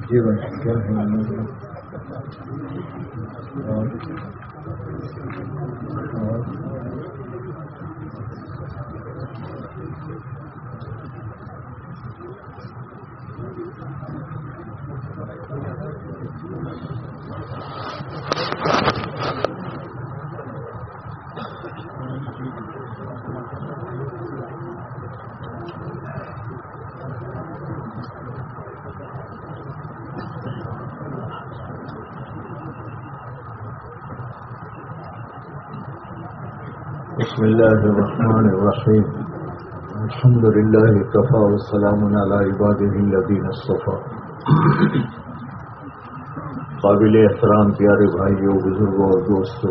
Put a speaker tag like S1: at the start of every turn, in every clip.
S1: جی بھائی کیا ہے بسم اللہ الرحمن الرحیم الحمد للہ کفا والسلام علی عبادہ الذین اصطفى. قابل احترام پیارے بھائیوں، بزرگوں اور دوستوں،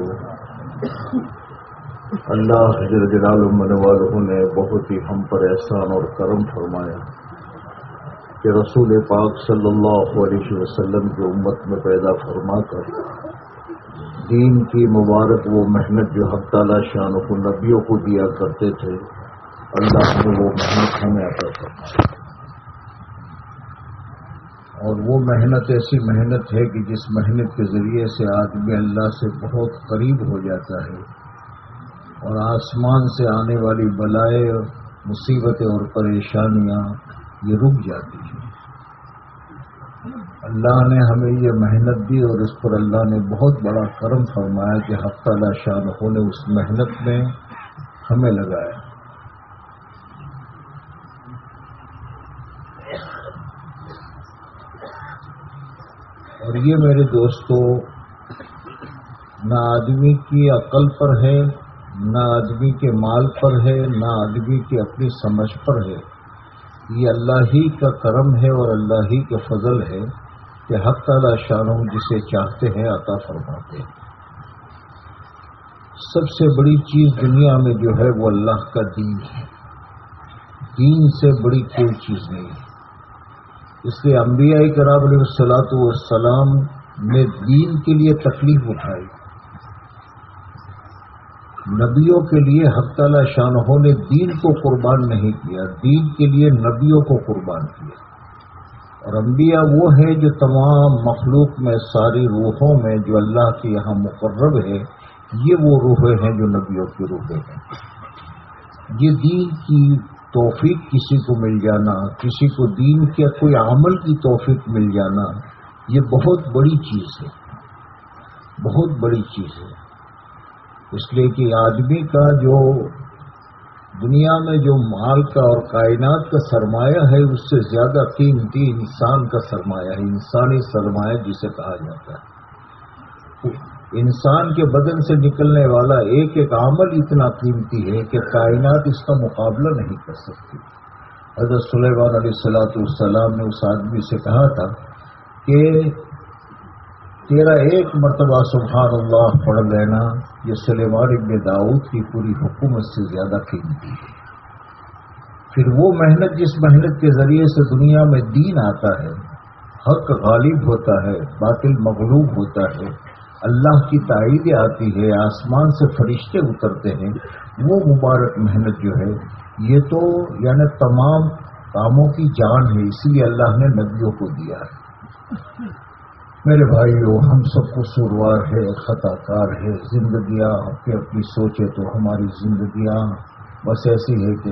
S1: اللہ جل جلالہ منوالہ نے بہت ہی ہم پر احسان اور کرم فرمایا کہ رسول پاک صلی اللہ علیہ وسلم کی امت میں پیدا فرما کر دین کی مبارک وہ محنت جو حق تعالی شان و نبیوں کو دیا کرتے تھے، اللہ نے وہ محنت ہمیں عطا فرمائی. اور وہ محنت ایسی محنت ہے کہ جس محنت کے ذریعے سے آدمی اللہ سے بہت قریب ہو جاتا ہے اور آسمان سے آنے والی بلائیں، مصیبتیں اور پریشانیاں یہ رک جاتی ہیں. اللہ نے ہمیں یہ محنت دی اور اس پر اللہ نے بہت بڑا کرم فرمایا کہ حق تعالی شان نے اس محنت میں ہمیں لگایا. اور یہ میرے دوستوں نہ آدمی کی عقل پر ہے، نہ آدمی کے مال پر ہے، نہ آدمی کی اپنی سمجھ پر ہے. یہ اللہ ہی کا کرم ہے اور اللہ ہی کے فضل ہے کہ حق تعالی شان جسے چاہتے ہیں عطا فرماتے ہیں. سب سے بڑی چیز دنیا میں جو ہے وہ اللہ کا دین ہے. دین سے بڑی کوئی چیز نہیں ہے. اس لیے انبیاء کرام علیہ الصلوۃ والسلام نے دین کے لیے تکلیف اٹھائی. نبیوں کے لیے حق تعالی شان نے دین کو قربان نہیں کیا، دین کے لیے نبیوں کو قربان کیا. اور انبیاء وہ ہیں جو تمام مخلوق میں ساری روحوں میں جو اللہ کے یہاں مقرب ہے، یہ وہ روحیں ہیں جو نبیوں کی روحیں ہیں. یہ دین کی توفیق کسی کو مل جانا، کسی کو دین کے کوئی عمل کی توفیق مل جانا، یہ بہت بڑی چیز ہے، بہت بڑی چیز ہے. اس لیے کہ آدمی کا جو دنیا میں جو مال کا اور کائنات کا سرمایہ ہے، اس سے زیادہ قیمتی انسان کا سرمایہ ہے، انسانی سرمایہ جسے کہا جاتا ہے. انسان کے بدن سے نکلنے والا ایک ایک عمل اتنا قیمتی ہے کہ کائنات اس کا مقابلہ نہیں کر سکتی. حضرت سلیمان علیہ السلام نے اس آدمی سے کہا تھا کہ تیرا ایک مرتبہ سبحان اللہ پڑھ لینا یہ سلیمان ابن داؤد کی پوری حکومت سے زیادہ قیمتی ہے. پھر وہ محنت جس محنت کے ذریعے سے دنیا میں دین آتا ہے، حق غالب ہوتا ہے، باطل مغلوب ہوتا ہے، اللہ کی تائید آتی ہے، آسمان سے فرشتے اترتے ہیں، وہ مبارک محنت جو ہے یہ تو یعنی تمام کاموں کی جان ہے. اس لیے اللہ نے نبیوں کو دیا ہے. میرے بھائیو، ہم سب کو قصوروار ہے، خطا کار ہے. زندگیاں اپنی سوچے تو ہماری زندگیاں بس ایسی ہے کہ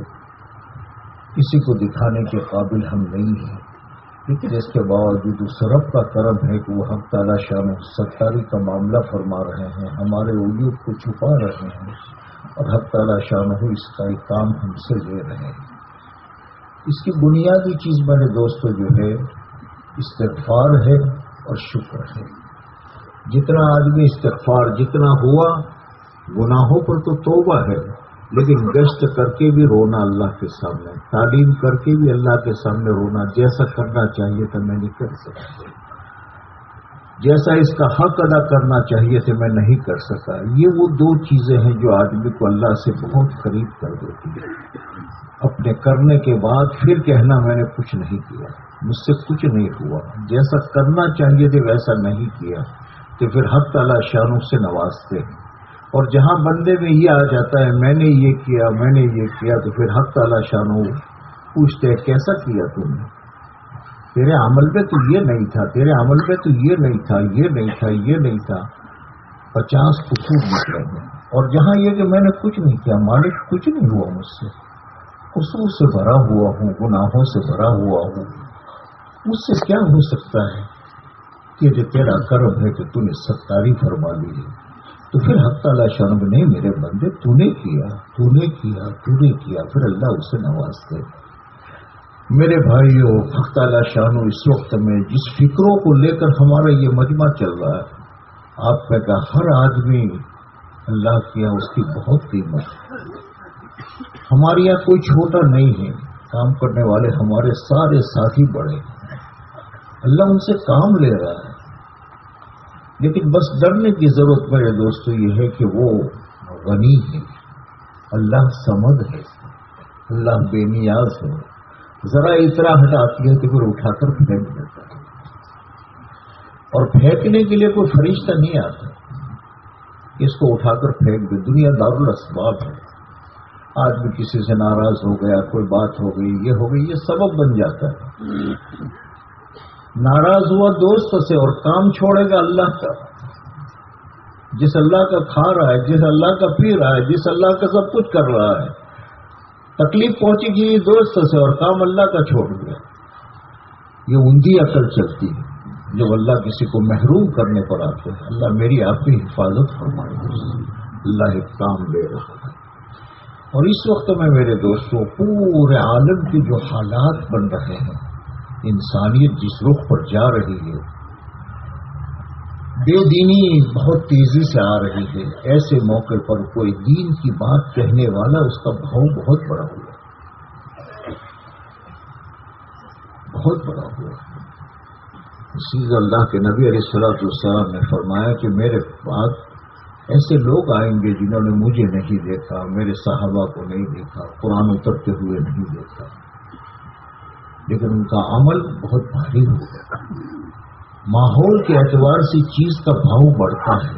S1: کسی کو دکھانے کے قابل ہم نہیں ہیں. لیکن اس کے باوجود اس رب کا کرم ہے کہ وہ حق تعالی شان ستاری کا معاملہ فرما رہے ہیں، ہمارے عیوب کو چھپا رہے ہیں اور حق تعالی شان اس کا ایک کام ہم سے لے رہے ہیں. اس کی بنیادی چیز میرے دوستوں جو ہے استغفار ہے اور شکر ہے. جتنا آدمی استغفار جتنا ہوا، گناہوں پر تو توبہ ہے، لیکن گشت کر کے بھی رونا اللہ کے سامنے، تعلیم کر کے بھی اللہ کے سامنے رونا. جیسا کرنا چاہیے تھا میں نہیں کر سکتا، جیسا اس کا حق ادا کرنا چاہیے تھے میں نہیں کر سکا. یہ وہ دو چیزیں ہیں جو آدمی کو اللہ سے بہت قریب کر دیتی ہے. اپنے کرنے کے بعد پھر کہنا میں نے کچھ نہیں کیا، مجھ سے کچھ نہیں ہوا، جیسا کرنا چاہیے تھے ویسا نہیں کیا، تو پھر حق تعالی شانوں سے نوازتے ہیں. اور جہاں بندے میں یہ آ جاتا ہے میں نے یہ کیا میں نے یہ کیا، تو پھر حق تعالی شانوں پوچھتے ہیں کیسا کیا تم نے. تیرے عمل میں تو یہ نہیں تھا، تیرے عمل میں تو یہ نہیں تھا، یہ نہیں تھا، یہ نہیں تھا. 50 قصور نکلے ہیں. اور جہاں یہ کہ میں نے کچھ نہیں کیا، مالک کچھ نہیں ہوا مجھ سے، قصور سے بھرا ہوا ہوں، گناہوں سے بھرا ہوا ہوں، مجھ سے کیا ہو سکتا ہے کہ جو تیرا کرم ہے کہ تو نے ستاری فرما لی ہے. تو پھر حق تعالیٰ شان نہیں میرے بندے، تو نے کیا، تو نے کیا، تو نے کیا. پھر اللہ اسے نوازتے. میرے بھائیوں، حق تعالیٰ شان اس وقت میں جس فکروں کو لے کر ہمارا یہ مجمع چل رہا ہے، آپ میں کا ہر آدمی اللہ کیا اس کی بہت قیمت ہے. ہمارے یہاں کوئی چھوٹا نہیں ہے، کام کرنے والے ہمارے سارے ساتھی بڑے ہیں. اللہ ان سے کام لے رہا ہے، لیکن بس ڈرنے کی ضرورت میرے دوستو یہ ہے کہ وہ غنی ہے، اللہ صمد ہے، اللہ بے نیاز ہے. ذرا اترا ہٹاتی ہے کہ پھر اٹھا کر پھینک دیتا ہے. اور پھینکنے کے لیے کوئی فرشتہ نہیں آتا اس کو اٹھا کر پھینک دے. دنیا دارالاسباب ہے. آدمی کسی سے ناراض ہو گیا، کوئی بات ہو گئی، یہ ہو گئی، یہ سبب بن جاتا ہے. ناراض ہوا دوست سے اور کام چھوڑے گا اللہ کا، جس اللہ کا کھا رہا ہے، جس اللہ کا پی رہا ہے، جس اللہ کا سب کچھ کر رہا ہے. تکلیف پہنچی گئی دوست سے اور کام اللہ کا چھوڑ دیا. یہ اندھی عقل چلتی ہے جب اللہ کسی کو محروم کرنے پر آتے ہیں. اللہ میری آپ کی حفاظت فرمائے. اللہ ایک کام دے رہا ہے. اور اس وقت میں میرے دوستوں پورے عالم کے جو حالات بن رہے ہیں، انسانیت جس رخ پر جا رہی ہے، بے دینی بہت تیزی سے آ رہی ہے. ایسے موقع پر کوئی دین کی بات کہنے والا اس کا بھاؤ بہت بڑا ہوا، بہت بڑا ہوا. اسی اللہ کے نبی علیہ الصلوۃ والسلام نے فرمایا کہ میرے بعد ایسے لوگ آئیں گے جنہوں نے مجھے نہیں دیکھا، میرے صحابہ کو نہیں دیکھا، قرآن اترتے ہوئے نہیں دیکھا، لیکن ان کا عمل بہت بھاری ہوگا. ماحول کے اعتبار سے چیز کا بھاؤ بڑھتا ہے.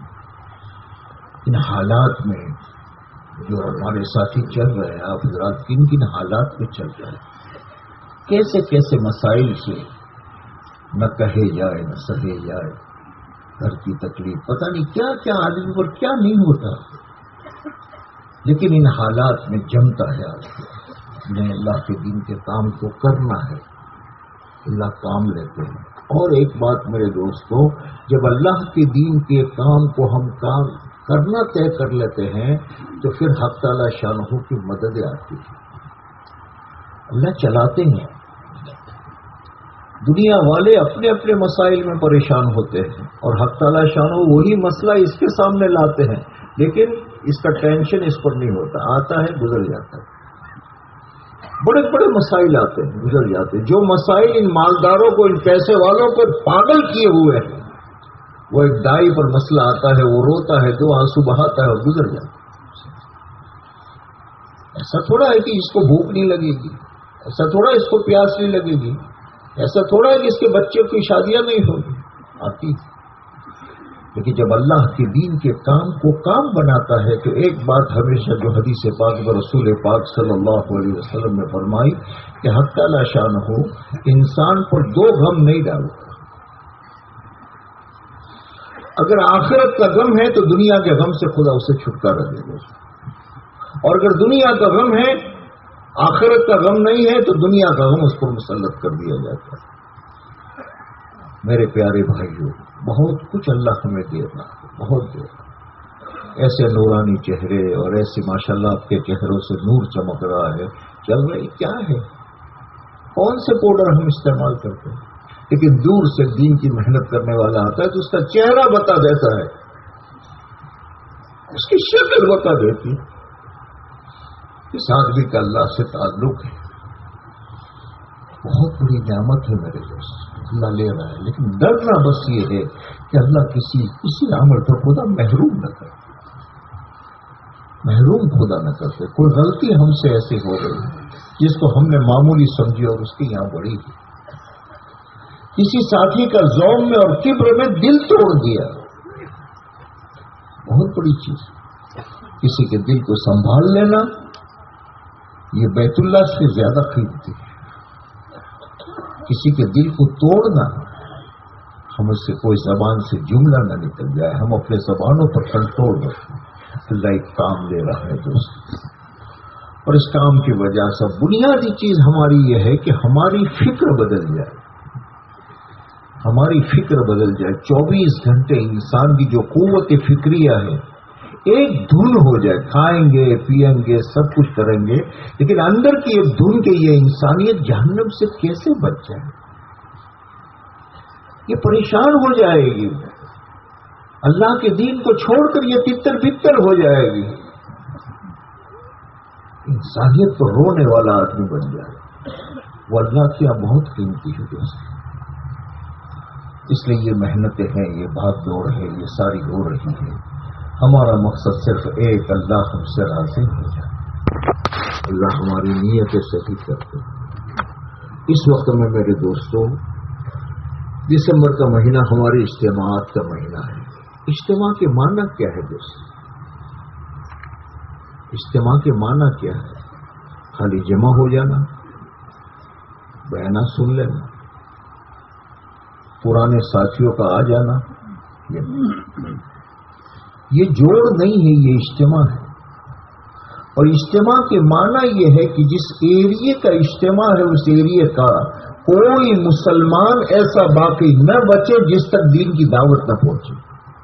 S1: ان حالات میں جو ہمارے ساتھی چل رہے ہیں، آپ حضرات کن کن حالات میں چل رہے ہیں، کیسے کیسے مسائل سے نہ کہے جائے نہ سہے جائے. گھر کی تکلیف، پتہ نہیں کیا کیا آدمی پر کیا نہیں ہوتا، لیکن ان حالات میں جمتا ہے آدمی. انہیں اللہ کے دین کے کام کو کرنا ہے، اللہ کام لیتے ہیں. اور ایک بات میرے دوستوں، جب اللہ کے دین کے کام کو ہم کام کرنا طے کر لیتے ہیں تو پھر حق تعالی شانہ کی مدد آتی ہے. اللہ چلاتے ہیں. دنیا والے اپنے اپنے مسائل میں پریشان ہوتے ہیں اور حق تعالی شانہ وہی مسئلہ اس کے سامنے لاتے ہیں، لیکن اس کا ٹینشن اس پر نہیں ہوتا. آتا ہے گزر جاتا ہے. بڑے بڑے مسائل آتے ہیں گزر جاتے ہیں. جو مسائل ان مالداروں کو، ان پیسے والوں کو پاگل کیے ہوئے ہیں، وہ ایک دائی پر مسئلہ آتا ہے، وہ روتا ہے، 2 آنسو بہاتا ہے اور گزر جاتا ہے. ایسا تھوڑا ہے کہ اس کو بھوک نہیں لگے گی، ایسا تھوڑا اس کو پیاس نہیں لگے گی، ایسا تھوڑا ہے کہ اس کے بچے کی شادیاں نہیں ہوگی. آتی. لیکن جب اللہ کے دین کے کام کو کام بناتا ہے تو ایک بات ہمیشہ جو حدیث پاک میں رسول پاک صلی اللہ علیہ وسلم نے فرمائی کہ حق تعالی شانہ انسان پر 2 غم نہیں ڈالتا. اگر آخرت کا غم ہے تو دنیا کے غم سے خدا اسے چھٹکارا دے گا، اور اگر دنیا کا غم ہے، آخرت کا غم نہیں ہے، تو دنیا کا غم اس پر مسلط کر دیا جاتا ہے. میرے پیارے بھائیوں، بہت کچھ اللہ ہمیں دے رہا ہے، بہت دے رہا ہے. ایسے نورانی چہرے اور ایسے ماشاءاللہ آپ کے چہروں سے نور چمک رہا ہے. چل رہی کیا ہے، کون سے پاؤڈر ہم استعمال کرتے ہیں، لیکن دور سے دین کی محنت کرنے والا آتا ہے تو اس کا چہرہ بتا دیتا ہے، اس کی شکل بتا دیتی ہے. اس آدمی کا اللہ سے تعلق ہے. بہت بڑی نعمت ہے میرے دوست، اللہ لے رہا ہے. لیکن ڈرنا بس یہ ہے کہ اللہ کسی عمل پر خدا محروم نہ کرے، محروم خدا نہ کرتے. کوئی غلطی ہم سے ایسی ہو گئی جس کو ہم نے معمولی سمجھی اور اس کی یہاں بڑی ہے. کسی ساتھی کا ذوم میں اور کبر میں دل توڑ دیا، بہت بڑی چیز. کسی کے دل کو سنبھال لینا یہ بیت اللہ سے زیادہ قیمتی ہے. किसी के दिल को तोड़ना, हमसे कोई जबान से जुमला न निकल जाए, हम अपने जबानों पर कंट्रोल रखें। अल्लाह एक काम दे रहा है दोस्त, और इस काम की वजह से बुनियादी चीज हमारी यह है कि हमारी फिक्र बदल जाए, हमारी फिक्र बदल जाए। 24 घंटे इंसान की जो कुव्वत फिक्रिया है एक धुन हो जाए, खाएंगे पिएंगे सब कुछ करेंगे, लेकिन अंदर की एक धुन के ये इंसानियत जहन्नम से कैसे बच जाए, ये परेशान हो जाएगी, अल्लाह के दीन को छोड़कर ये तितर बितर हो जाएगी, इंसानियत को रोने वाला आदमी बन जाए। वो अल्लाह की बहुत कीमती है दोस्त। इसलिए ये मेहनतें हैं, ये भाग दौड़ है, ये सारी हो रही है। हमारा मकसद सिर्फ एक, अल्लाह हमसे राज़ी हो जाए, अल्लाह हमारी नीयतें सही करते। इस वक्त में मेरे दोस्तों, दिसंबर का महीना हमारे इज्तिमात का महीना है। इज्तिमा के माना क्या है दोस्त? इज्तिमा के माना क्या है? खाली जमा हो जाना, बयाना सुन लेना, पुराने साथियों का आ जाना, ये जोड़ नहीं है, ये इज्तिमा है। और इज्तिमा के माना ये है कि जिस एरिए का इज्तिमा है उस एरिए का कोई मुसलमान ऐसा बाकी न बचे जिस तक दीन की दावत न पहुंचे।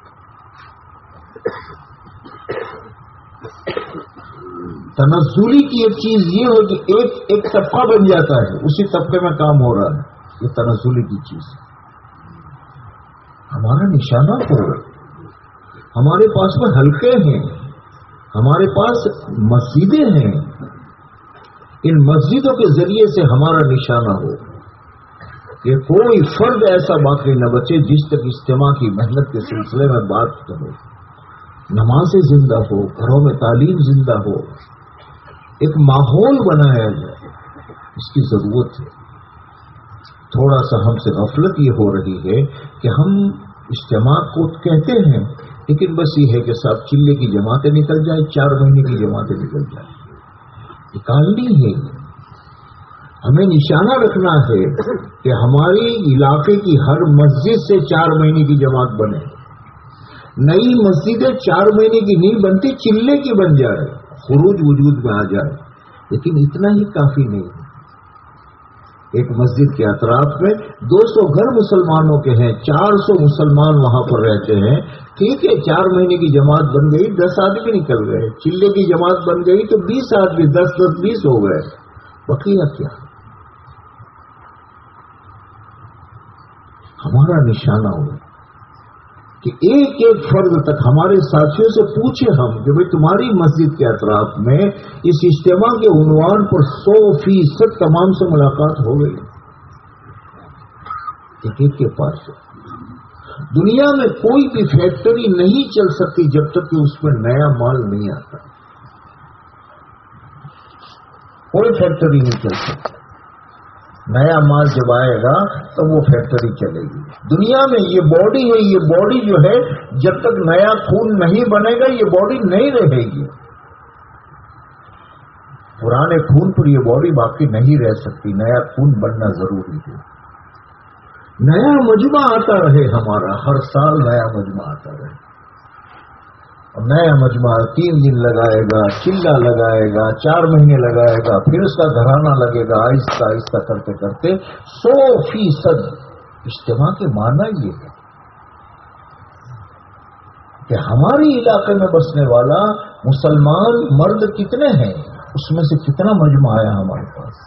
S1: तनज़्ज़ुली की एक चीज ये हो कि एक तबका बन जाता है, उसी तबके में काम हो रहा है, ये तनज़्ज़ुली की चीज। हमारा निशाना हो, हमारे पास में हल्के हैं, हमारे पास मस्जिदें हैं, इन मस्जिदों के जरिए से हमारा निशाना हो कि कोई फर्द ऐसा बाकी न बचे जिस तक इज्तिमा की मेहनत के सिलसिले में बात करो, नमाज़ें जिंदा हो, घरों में तालीम जिंदा हो, एक माहौल बनाया जाए, इसकी जरूरत है। थोड़ा सा हमसे गफलत ये हो रही है कि हम इज्तिमा को कहते हैं, लेकिन बस ये है कि साहब चिल्ले की जमातें निकल जाए, 4 महीने की जमातें निकल जाए, निकालनी है। हमें निशाना रखना है कि हमारी इलाके की हर मस्जिद से 4 महीने की जमात बने। नई मस्जिदें 4 महीने की नहीं बनती, चिल्ले की बन जाए, खुरूज वजूद में आ जाए, लेकिन इतना ही काफी नहीं है। एक मस्जिद के अतराफ में 200 घर मुसलमानों के हैं, 400 मुसलमान वहां पर रहते हैं, ठीक है, 4 महीने की जमात बन गई, 10 आदमी निकल गए। चिल्ले की जमात बन गई तो 20 आदमी, 10-10, 20 हो गए, बकिया क्या? हमारा निशाना हो कि एक एक फर्द तक हमारे साथियों से पूछे हम कि भाई तुम्हारी मस्जिद के अतराफ में इस इज्तिमा के उन्वान पर 100% तमाम से मुलाकात हो गई। एक के पास दुनिया में कोई भी फैक्ट्री नहीं चल सकती जब तक कि उसमें नया माल नहीं आता। कोई फैक्ट्री नहीं चल सकती, नया माल जब आएगा तो वो फैक्ट्री चलेगी। दुनिया में ये बॉडी है, ये बॉडी जो है जब तक नया खून नहीं बनेगा ये बॉडी नहीं रहेगी। पुराने खून पर ये बॉडी बाकी नहीं रह सकती, नया खून बनना जरूरी है। नया मजमा आता रहे हमारा, हर साल नया मजमा आता रहे, और नया मजमा 3 दिन लगाएगा, चिल्ला लगाएगा, 4 महीने लगाएगा, फिर उसका घराना लगेगा, आहिस्ता आहिस्ता करते करते 100% इज्तिमा के माना ये है कि हमारे इलाके में बसने वाला मुसलमान मर्द कितने हैं, उसमें से कितना मजमा आया हमारे पास।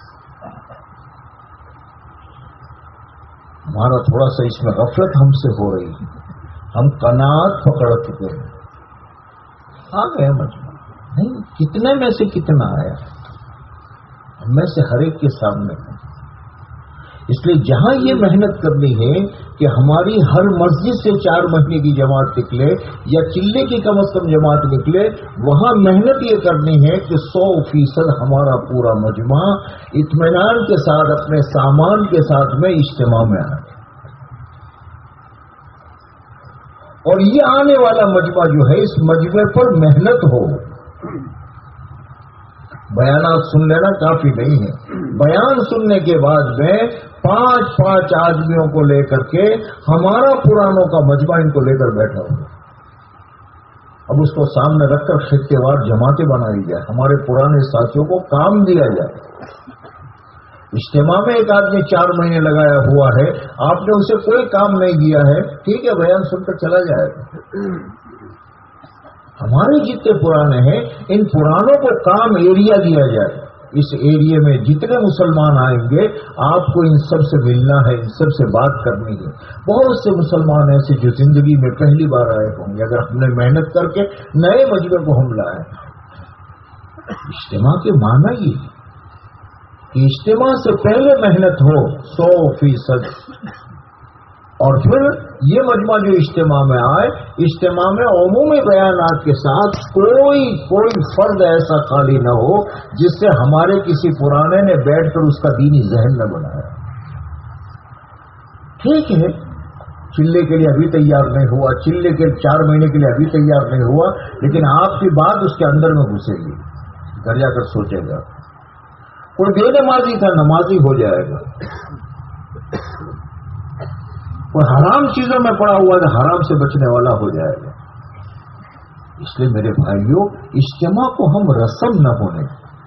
S1: हमारा थोड़ा सा इसमें गफलत हमसे हो रही है, हम कनात पकड़ चुके हैं, आ गया मजमा नहीं, कितने में से कितना आया, हम में से हर एक के सामने है। इसलिए जहां ये मेहनत करनी है कि हमारी हर मस्जिद से 4 महीने की जमात निकले या चिल्ले की कम से कम जमात निकले, वहां मेहनत ये करनी है कि 100% हमारा पूरा मजमा इत्मीनान के साथ अपने सामान के साथ में इज्तिमा में आए। और ये आने वाला मजमा जो है, इस मजमे पर मेहनत हो। बयानात सुन लेना काफी नहीं है, بیان سننے کے بعد میں 5 آدمیوں کو لے کر کے ہمارا پرانوں کا مجمع ان کو لے کر بیٹھا ہوں. اب اس کو سامنے رکھ کر خطے وار جماعتیں بنائی جائے, ہمارے پرانے ساتھیوں کو کام دیا جائے. اجتماع میں ایک آدمی 4 مہینے لگایا ہوا ہے, آپ نے اسے کوئی کام نہیں دیا ہے, ٹھیک ہے بیان سن کر چلا جائے گا. ہمارے جتنے پرانے ہیں ان پرانوں کو کام ایریا دیا جائے. اس ایریے میں جتنے مسلمان آئیں گے آپ کو ان سب سے ملنا ہے, ان سب سے بات کرنی ہے. بہت سے مسلمان ایسے جو زندگی میں پہلی بار آئے ہوں گے, اگر ہم نے محنت کر کے نئے مجمع کو ہم لائے. اجتماع کے معنی یہ کہ اجتماع سے پہلے محنت ہو 100%, اور پھر یہ مجمع جو اجتماع میں آئے, اجتماع میں عمومی بیانات کے ساتھ کوئی فرد ایسا خالی نہ ہو جس سے ہمارے کسی پرانے نے بیٹھ کر اس کا دینی ذہن نہ بنایا. ٹھیک ہے, چلے کے لیے ابھی تیار نہیں ہوا, چلے کے 4 مہینے کے لیے ابھی تیار نہیں ہوا, لیکن آپ کی بات اس کے اندر میں گھسے گی, گھر جا کر سوچے گا. کوئی بے نمازی تھا, نمازی ہو جائے گا. کوئی حرام چیزوں میں پڑا ہوا ہے, حرام سے بچنے والا ہو جائے گا. اس لیے میرے بھائیوں, اجتماع کو ہم رسم نہ ہونے.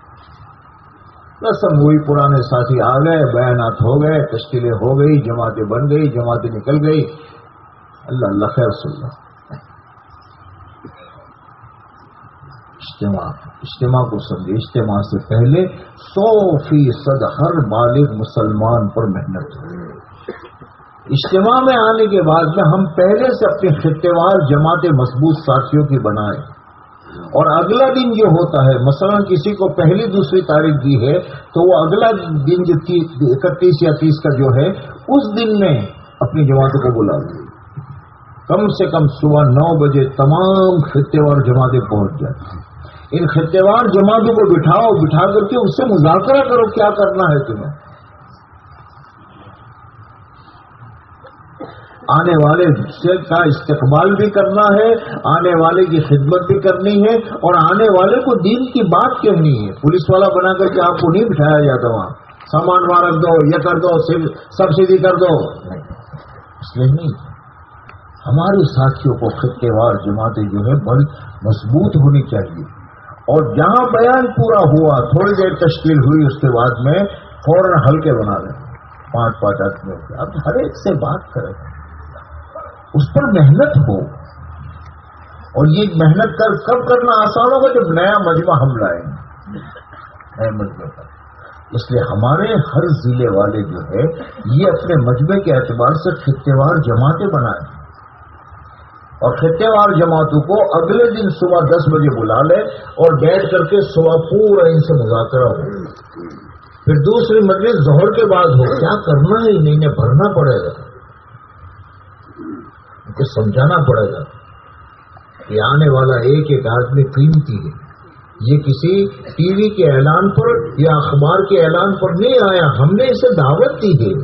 S1: رسم ہوئی, پرانے ساتھی آ گئے, بیانات ہو گئے, تشکیلیں ہو گئی, جماعتیں بن گئی, جماعتیں نکل گئی, اللہ خیر سننا. اجتماع کو سمجھے. اجتماع سے پہلے 100% ہر بالغ مسلمان پر محنت ہو. اجتماع میں آنے کے بعد میں ہم پہلے سے اپنے خطے وار جماعتیں مضبوط ساتھیوں کی بنائیں, اور اگلا دن جو ہوتا ہے, مثلا کسی کو 1 تاریخ دی ہے تو وہ اگلا دن جو 31 یا 30 کا جو ہے, اس دن میں اپنی جماعتوں کو بلا لیں. کم سے کم صبح 9 بجے تمام خطے وار جماعتیں پہنچ جائیں. ان خطے وار جماعتوں کو بٹھا کر کے اس سے مذاکرہ کرو, کیا کرنا ہے تمہیں. آنے والے سے کا استقبال بھی کرنا ہے, آنے والے کی خدمت بھی کرنی ہے, اور آنے والے کو دین کی بات کہنی ہے. پولیس والا بنا کر کے آپ کو نہیں بٹھایا جاتا وہاں, سامان وہاں رکھ دو, یہ کر دو, سبسڈی کر دو. اس لیے نہیں, ہمارے ساتھیوں کو خطے وار جماعتیں جو ہے بڑی مضبوط ہونی چاہیے. اور جہاں بیان پورا ہوا, تھوڑی دیر تشکیل ہوئی, اس کے بعد میں فوراً ہلکے بنا لیں 5 آدمیوں کے. اب ہر ایک سے بات کریں, اس پر محنت ہو. اور یہ محنت کب کرنا آسان ہوگا, جب نیا مجمع ہم لائیں گے, نئے مجمع پر. اس لیے ہمارے ہر ضلع والے جو ہے یہ اپنے مجمع کے اعتبار سے خطے وار جماعتیں بنائیں, اور خطے وار جماعتوں کو اگلے دن صبح 10 بجے بلا لے, اور بیٹھ کر کے صبح پورا ان سے مذاکرہ ہو. پھر دوسری مجلس ظہر کے بعد ہو. کیا کرنا ہے, انہیں بھرنا پڑے گا, ان کو سمجھانا پڑے گا کہ آنے والا ایک آدمی قیمتی ہے. یہ کسی ٹی وی کے اعلان پر یا اخبار کے اعلان پر نہیں آیا, ہم نے اسے دعوت دی ہے.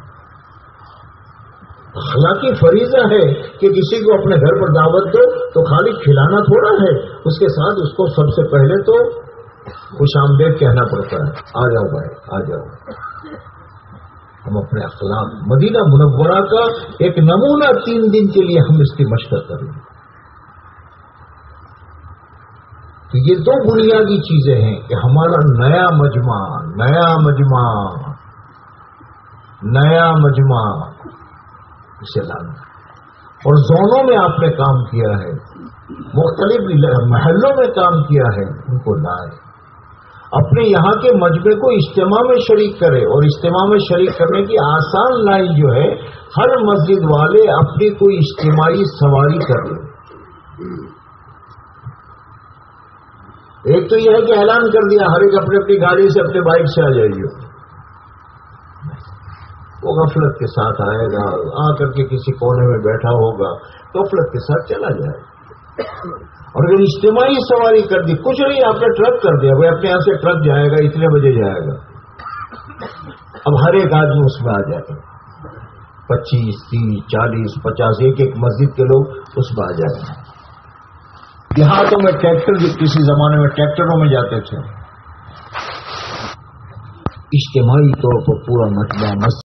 S1: اخلاقی فریضہ ہے کہ کسی کو اپنے گھر پر دعوت دو تو خالی کھلانا تھوڑا ہے, اس کے ساتھ اس کو سب سے پہلے تو خوش آمدید کہنا پڑتا ہے. آ جاؤ بھائی, آ جاؤ. ہم اپنے اخلاق, مدینہ منورہ کا ایک نمونہ 3 دن کے لیے ہم اس کی مشق کریں. تو یہ 2 بنیادی چیزیں ہیں کہ ہمارا نیا مجمع اسے لانا. اور زونوں میں آپ نے کام کیا ہے, مختلف محلوں میں کام کیا ہے, ان کو لائے. اپنے یہاں کے مجمع کو اجتماع میں شریک کرے, اور اجتماع میں شریک کرنے کی آسان لائن جو ہے, ہر مسجد والے اپنی کوئی اجتماعی سواری کر لیں. ایک تو یہ ہے کہ اعلان کر دیا ہر ایک اپنی اپنی گاڑی سے, اپنے بائک سے آ جائیے. وہ غفلت کے ساتھ آئے گا, آ کر کے کسی کونے میں بیٹھا ہوگا, غفلت کے ساتھ چلا جائے گا. اور اگر اجتماعی سواری کر دی, کچھ نہیں, آپ نے ٹرک کر دیا, بھائی اپنے یہاں سے ٹرک جائے گا, اتنے بجے جائے گا. اب ہر ایک آدمی اس میں آ جائے گا, 25, 30, 40, 50, ایک مسجد کے لوگ اس میں آ جائیں گے. دیہاتوں میں ٹریکٹر, کسی زمانے میں ٹریکٹروں میں جاتے تھے, اجتماعی طور پر پورا مجمع